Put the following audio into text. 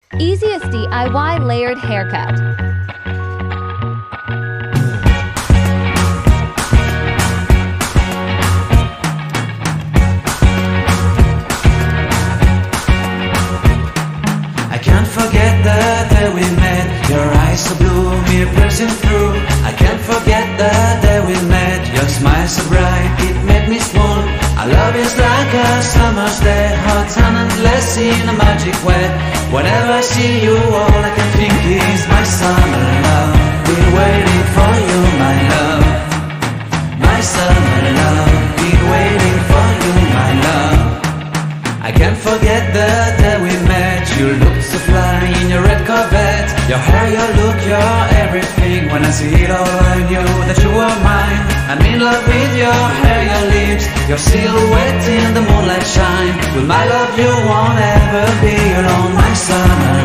Easiest DIY layered haircut. I can't forget the day we met. Your eyes so blue, me piercing through. I can't forget the day we met. Your smile so bright, it made me swoon. Our love is like a summer's day, hot and endless in a magic way. Whenever I see you, all I can think is my summer love. Been waiting for you, my love. My summer love. Been waiting for you, my love. I can't forget the day we met. You looked so fly in your red Corvette. Your hair, your look, your everything. When I see it all, I knew that you were mine. I'm in love with your hair, your lips, your silhouette in the moonlight shine. With my love you won't ever be alone, my summer